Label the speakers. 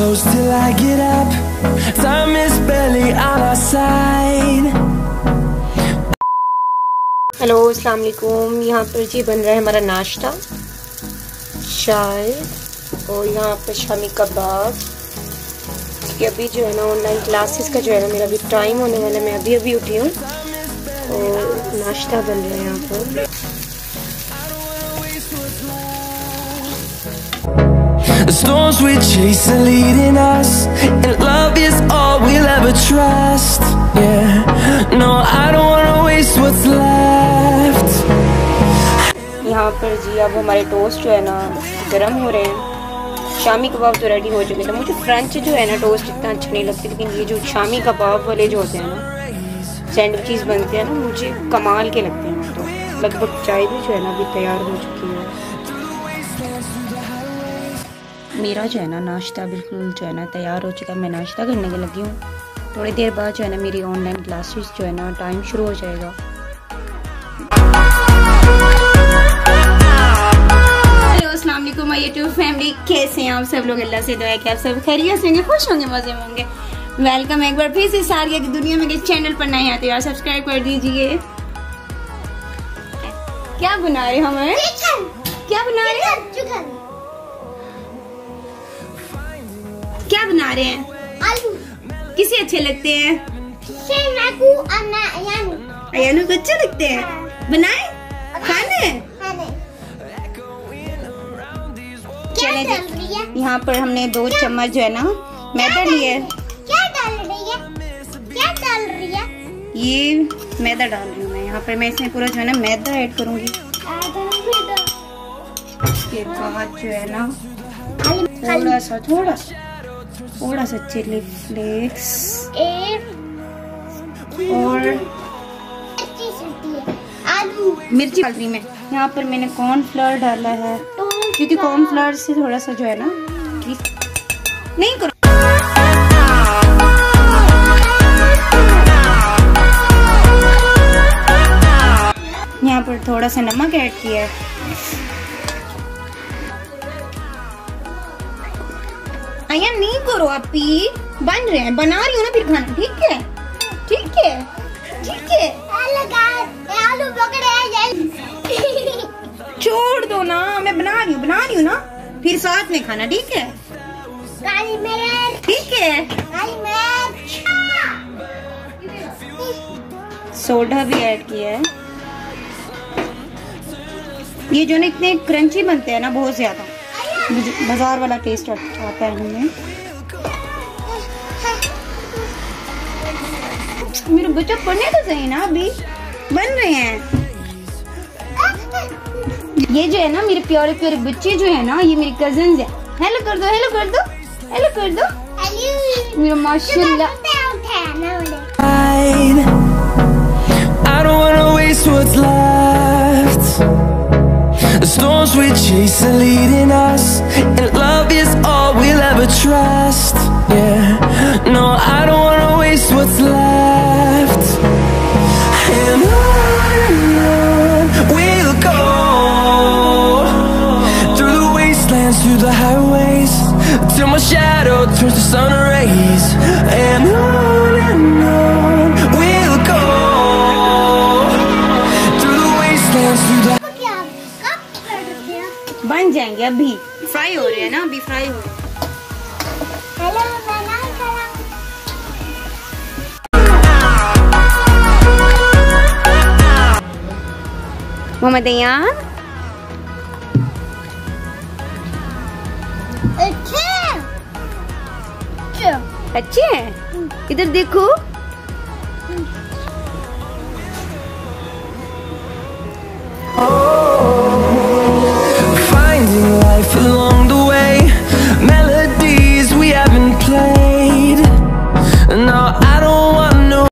Speaker 1: close till I get up. Time is barely on our side.
Speaker 2: हेलो अस्सलाम वालेकुम। यहाँ पर जी बन रहा है हमारा नाश्ता, चाय और यहाँ पर शामी कबाब। कि अभी जो है ना ऑनलाइन क्लासेस का जो है ना मेरा अभी टाइम होने वाला है। मैं अभी उठी हूँ और नाश्ता बन रहा है यहाँ पर।
Speaker 1: The storms we chase are leading us, and love is all we'll ever trust. Yeah, no, I don't wanna waste what's left.
Speaker 2: यहाँ पर जी अब हमारे टोस्ट जो है ना गर्म हो रहे हैं। शामी कबाब तो रेडी हो चुके थे। मुझे फ्रेंच जो है ना टोस्ट इतना अच्छा नहीं लगती, लेकिन ये जो शामी कबाब वाले जो होते हैं ना सैंडविचेस बनते हैं ना, मुझे कमाल के लगते हैं। तो लगभग चाय भी जो है ना अभी तैयार हो चुकी है। मेरा जो है ना नाश्ता बिल्कुल जो है ना तैयार हो चुका है। मैं नाश्ता करने के लगी हूँ। थोड़ी देर बाद जो है ना मेरी ऑनलाइन क्लासेस जो है ना टाइम शुरू हो जाएगा।
Speaker 3: हेलो अस्सलाम वालेकुम माय यूट्यूब फैमिली, कैसे हैं आप सब लोग? अल्लाह से दुआ है कि आप सब खैरियत से होंगे, खुश होंगे, मजे में होंगे। वेलकम एक बार फिर से सारिया की दुनिया में के चैनल पर नए आते हैं और सब्सक्राइब कर दीजिए। क्या बना रहे हमें? क्या बना रहे हैं? क्या बना रहे हैं?
Speaker 4: आलू।
Speaker 3: किसे अच्छे लगते हैं? अयानू को अच्छे लगते हैं। बनाए खाने? चले जी, यहाँ पर हमने 2 चम्मच जो है ना मैदा लिए।
Speaker 4: क्या डाल रही है?
Speaker 3: ये मैदा डाल रही हूँ मैं। यहाँ पर मैं इसमें पूरा जो है ना मैदा ऐड करूँगी। उसके बाद जो है ना थोड़ा सा चिली फ्लेक्स और
Speaker 4: आलू
Speaker 3: मिर्ची डाल रही मैं। यहाँ पर मैंने कॉर्नफ्लोर डाला है, क्योंकि कॉर्नफ्लोर से थोड़ा सा जो है ना नहीं करो। यहाँ पर थोड़ा सा नमक ऐड किया है। अया नहीं करो आप पी, बन रहे हैं, बना रही हूँ ना फिर खाना। ठीक है ठीक है ठीक है।
Speaker 4: आलू पकड़े
Speaker 3: छोड़ दो ना, मैं बना रही हूँ ना, फिर साथ में खाना। ठीक है
Speaker 4: काली मिर्च।
Speaker 3: ठीक है।
Speaker 4: काली मिर्च।
Speaker 3: सोडा भी ऐड किया है। ये जो ना इतने क्रंची बनते हैं ना बहुत ज्यादा, बाजार वाला टेस्ट आता है हमें। मेरे बच्चा पढ़ने तो सही ना, अभी बन रहे हैं। ये जो है ना मेरे प्यारे प्यारे बच्चे जो है ना, ये मेरे कजन्स है। हेलो कर दो, हेलो कर दो, हेलो कर दो मेरा माशाल्लाह।
Speaker 1: I don't wanna waste what's left. The storms we chase are leading us, and love is all we'll ever trust. Yeah, no, I don't wanna waste what's left. And on we'll go, through the wastelands, through the highways, till my shadow turns to sun rays. And on we'll go, through the wastelands, through the
Speaker 3: बन जाएंगे। अभी fry हो रहे हैं ना, अभी fry हो रहे हैं। मोहम्मद अयान अच्छे हैं? इधर देखो।
Speaker 1: oh.